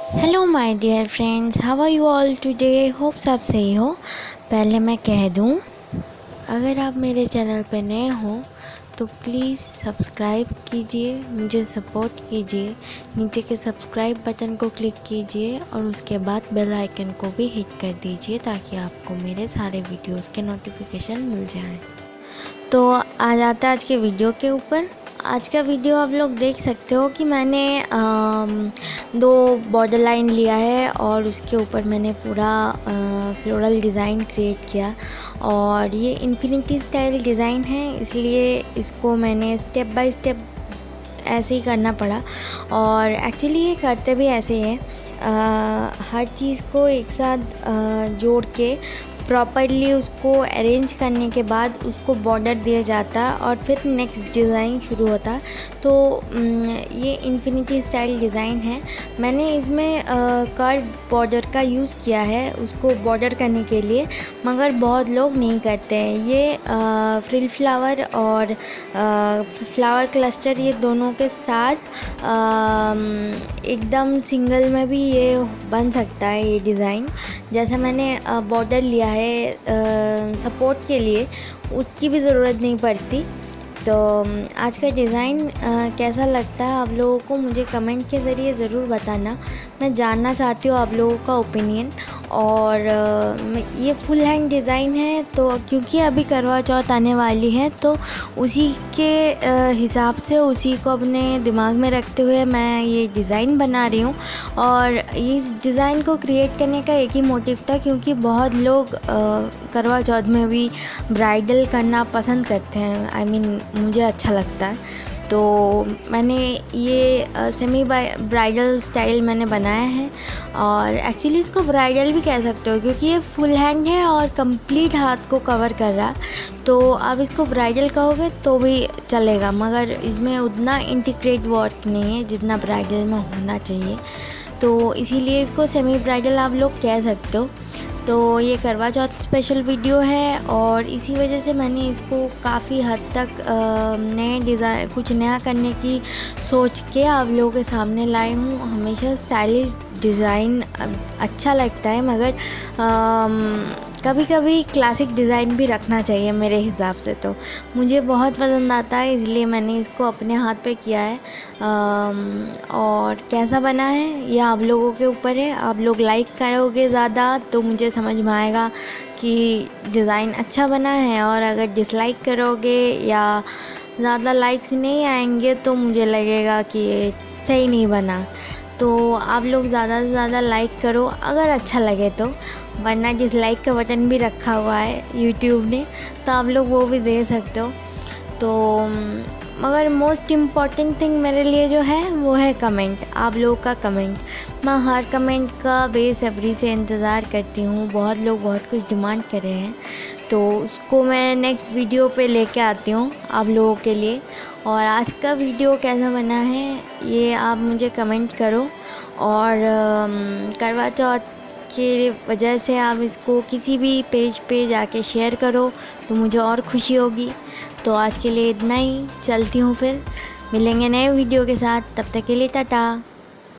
Hello my dear friends, how are you all today. होप सब सही हो। पहले मैं कह दूं, अगर आप मेरे चैनल पर नए हो तो प्लीज़ सब्सक्राइब कीजिए, मुझे सपोर्ट कीजिए। नीचे के सब्सक्राइब बटन को क्लिक कीजिए और उसके बाद बेल आइकन को भी हिट कर दीजिए ताकि आपको मेरे सारे वीडियोस के नोटिफिकेशन मिल जाएं। तो आ जाता है आज के वीडियो के ऊपर। आज का वीडियो आप लोग देख सकते हो कि मैंने दो बॉर्डर लाइन लिया है और उसके ऊपर मैंने पूरा फ्लोरल डिज़ाइन क्रिएट किया। और ये इन्फिनिटी स्टाइल डिज़ाइन है, इसलिए इसको मैंने स्टेप बाय स्टेप ऐसे ही करना पड़ा। और एक्चुअली ये करते भी ऐसे ही है, हर चीज़ को एक साथ जोड़ के प्रॉपरली उसको अरेंज करने के बाद उसको बॉर्डर दिया जाता है और फिर नेक्स्ट डिज़ाइन शुरू होता है। तो ये इन्फिनिटी स्टाइल डिज़ाइन है। मैंने इसमें कर्व बॉर्डर का यूज़ किया है उसको बॉर्डर करने के लिए, मगर बहुत लोग नहीं करते हैं। ये फ्रिल फ्लावर और फ्लावर क्लस्टर ये दोनों के साथ एकदम सिंगल में भी ये बन सकता है। ये डिज़ाइन जैसा मैंने बॉर्डर लिया है सपोर्ट के लिए, उसकी भी ज़रूरत नहीं पड़ती। तो आज का डिज़ाइन कैसा लगता है आप लोगों को मुझे कमेंट के ज़रिए ज़रूर बताना। मैं जानना चाहती हूँ आप लोगों का ओपिनियन। और ये फुल हैंड डिज़ाइन है, तो क्योंकि अभी करवा चौथ आने वाली है तो उसी के हिसाब से उसी को अपने दिमाग में रखते हुए मैं ये डिज़ाइन बना रही हूँ। और इस डिज़ाइन को क्रिएट करने का एक ही मोटिव था, क्योंकि बहुत लोग करवा चौथ में भी ब्राइडल करना पसंद करते हैं। आई मीन मुझे अच्छा लगता है, तो मैंने ये सेमी ब्राइडल स्टाइल मैंने बनाया है। और एक्चुअली इसको ब्राइडल भी कह सकते हो क्योंकि ये फुल हैंड है और कंप्लीट हाथ को कवर कर रहा है। तो आप इसको ब्राइडल कहोगे तो भी चलेगा, मगर इसमें उतना इंटीग्रेट वर्क नहीं है जितना ब्राइडल में होना चाहिए, तो इसीलिए इसको सेमी ब्राइडल आप लोग कह सकते हो। तो ये करवा चौथ स्पेशल वीडियो है और इसी वजह से मैंने इसको काफ़ी हद तक नए डिज़ाइन कुछ नया करने की सोच के आप लोगों के सामने लाई हूँ। हमेशा स्टाइलिश डिज़ाइन अच्छा लगता है, मगर कभी कभी क्लासिक डिज़ाइन भी रखना चाहिए मेरे हिसाब से। तो मुझे बहुत पसंद आता है, इसलिए मैंने इसको अपने हाथ पे किया है। और कैसा बना है ये आप लोगों के ऊपर है। आप लोग लाइक करोगे ज़्यादा तो मुझे समझ में आएगा कि डिज़ाइन अच्छा बना है, और अगर डिसलाइक करोगे या ज़्यादा लाइक्स नहीं आएंगे तो मुझे लगेगा कि ये सही नहीं बना। तो आप लोग ज़्यादा से ज़्यादा लाइक करो अगर अच्छा लगे तो, वरना डिसलाइक का बटन भी रखा हुआ है यूट्यूब ने, तो आप लोग वो भी दे सकते हो। तो मगर मोस्ट इम्पॉर्टेंट थिंग मेरे लिए जो है वो है कमेंट, आप लोगों का कमेंट। मैं हर कमेंट का बेसब्री से इंतज़ार करती हूँ। बहुत लोग बहुत कुछ डिमांड कर रहे हैं, तो उसको मैं नेक्स्ट वीडियो पे लेके आती हूँ आप लोगों के लिए। और आज का वीडियो कैसा बना है ये आप मुझे कमेंट करो। और करवा चौथ की वजह से आप इसको किसी भी पेज पे जाके शेयर करो तो मुझे और खुशी होगी। तो आज के लिए इतना ही, चलती हूँ, फिर मिलेंगे नए वीडियो के साथ। तब तक के लिए टाटा।